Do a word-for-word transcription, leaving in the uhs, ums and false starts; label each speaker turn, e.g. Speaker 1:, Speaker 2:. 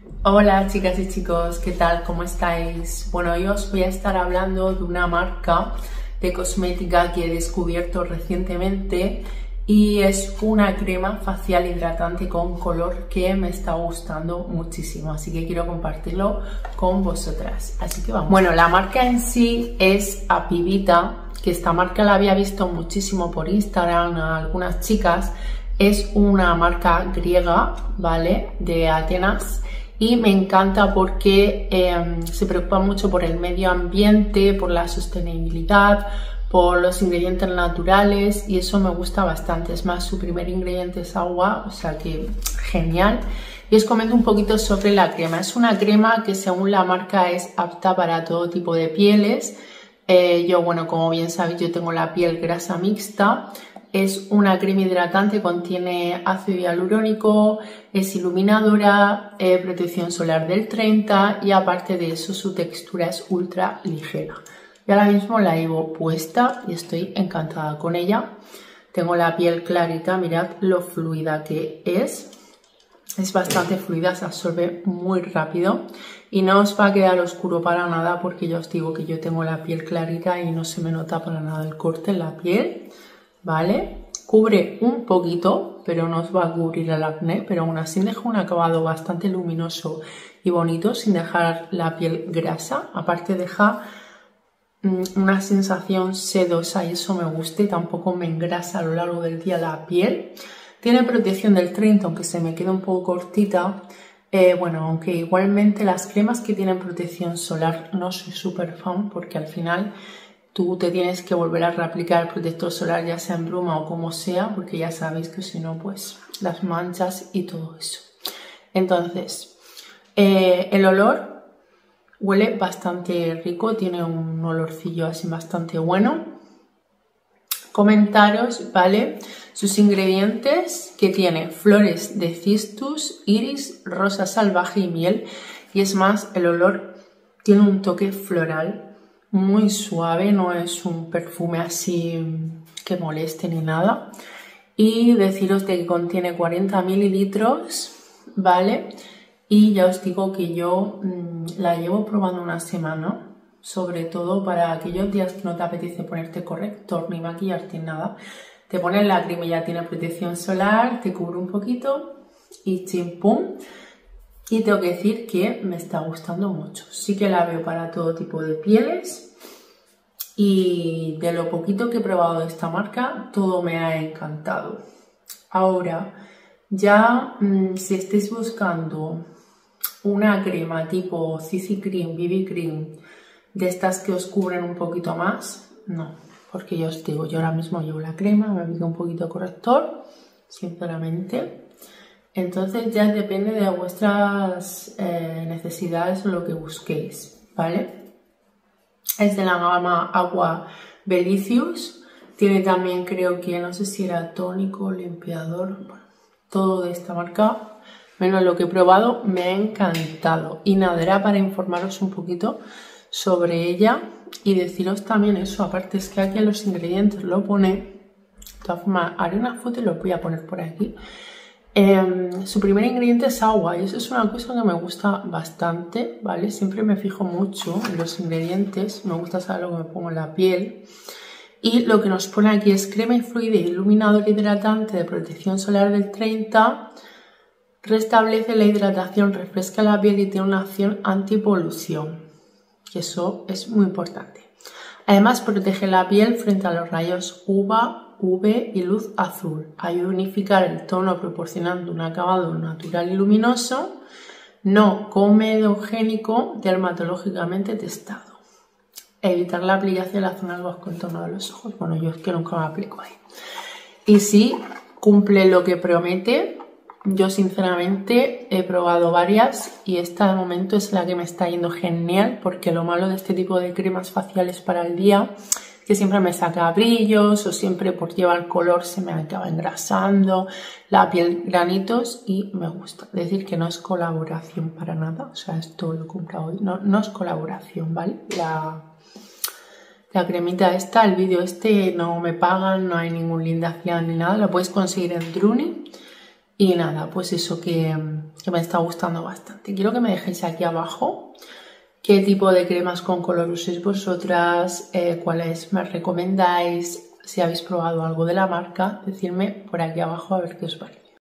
Speaker 1: Hola chicas y chicos, ¿qué tal? ¿Cómo estáis? Bueno, hoy os voy a estar hablando de una marca de cosmética que he descubierto recientemente y es una crema facial hidratante con color que me está gustando muchísimo, así que quiero compartirlo con vosotras. Así que vamos. Bueno, la marca en sí es Apivita, que esta marca la había visto muchísimo por Instagram a algunas chicas. Es una marca griega, ¿vale? De Atenas. Y me encanta porque eh, se preocupa mucho por el medio ambiente, por la sostenibilidad, por los ingredientes naturales y eso me gusta bastante. Es más, su primer ingrediente es agua, o sea que genial. Y os comento un poquito sobre la crema. Es una crema que según la marca es apta para todo tipo de pieles. Eh, yo, bueno, como bien sabéis, yo tengo la piel grasa mixta. Es una crema hidratante, contiene ácido hialurónico, es iluminadora, eh, protección solar del treinta y aparte de eso su textura es ultra ligera. Yo ahora mismo la llevo puesta y estoy encantada con ella. Tengo la piel clarita, mirad lo fluida que es. Es bastante fluida, se absorbe muy rápido y no os va a quedar oscuro para nada porque ya os digo que yo tengo la piel clarita y no se me nota para nada el corte en la piel. ¿Vale? Cubre un poquito, pero no os va a cubrir el acné, pero aún así deja un acabado bastante luminoso y bonito sin dejar la piel grasa. Aparte deja mmm, una sensación sedosa y eso me gusta y tampoco me engrasa a lo largo del día la piel. Tiene protección del treinta, aunque se me queda un poco cortita. Eh, bueno, aunque igualmente las cremas que tienen protección solar no soy súper fan porque al final tú te tienes que volver a reaplicar el protector solar, ya sea en bruma o como sea, porque ya sabéis que si no, pues las manchas y todo eso. Entonces, eh, el olor huele bastante rico, tiene un olorcillo así bastante bueno. Comentaros, ¿vale? Sus ingredientes, que tiene flores de cistus, iris, rosa salvaje y miel. Y es más, el olor tiene un toque floral muy suave, no es un perfume así que moleste ni nada. Y deciros de que contiene cuarenta mililitros, ¿vale? Y ya os digo que yo mmm, la llevo probando una semana, sobre todo para aquellos días que no te apetece ponerte corrector ni maquillarte ni nada. Te pones la crema y ya tiene protección solar, te cubre un poquito y chimpum. Y tengo que decir que me está gustando mucho. Sí que la veo para todo tipo de pieles. Y de lo poquito que he probado de esta marca, todo me ha encantado. Ahora, ya mmm, si estáis buscando una crema tipo C C Cream, B B Cream, de estas que os cubren un poquito más, no. Porque yo os digo, yo ahora mismo llevo la crema, me aplico un poquito de corrector, sinceramente. Entonces ya depende de vuestras eh, necesidades o lo que busquéis, ¿vale? Es de la gama Agua Belicius. Tiene también, creo que, no sé si era tónico, limpiador, bueno, todo de esta marca, menos lo que he probado, me ha encantado. Y nada, era para informaros un poquito sobre ella y deciros también eso. Aparte es que aquí en los ingredientes lo pone, de todas formas haré una foto y lo voy a poner por aquí. Eh, su primer ingrediente es agua y eso es una cosa que me gusta bastante, ¿vale? Siempre me fijo mucho en los ingredientes, me gusta saber lo que me pongo en la piel. Y lo que nos pone aquí es crema y fluide iluminador hidratante de protección solar del treinta, restablece la hidratación, refresca la piel y tiene una acción antipolución, que eso es muy importante. Además protege la piel frente a los rayos U V A, U V y luz azul. Ayuda a unificar el tono proporcionando un acabado natural y luminoso, no comedogénico, dermatológicamente testado. Evitar la aplicación de las zonas bajo contorno de los ojos. Bueno, yo es que nunca me aplico ahí. Y sí, cumple lo que promete. Yo sinceramente he probado varias y esta de momento es la que me está yendo genial, porque lo malo de este tipo de cremas faciales para el día es que siempre me saca brillos o siempre por llevar color se me acaba engrasando la piel, granitos, y me gusta. Decir que no es colaboración para nada, o sea, esto lo he comprado hoy, no, no es colaboración, ¿vale? La, la cremita esta, el vídeo este no me pagan, no hay ningún link de afiliado ni nada, lo podéis conseguir en Druni. Y nada, pues eso que, que me está gustando bastante. Quiero que me dejéis aquí abajo qué tipo de cremas con color uséis vosotras, eh, cuáles me recomendáis, si habéis probado algo de la marca, decidme por aquí abajo a ver qué os parece.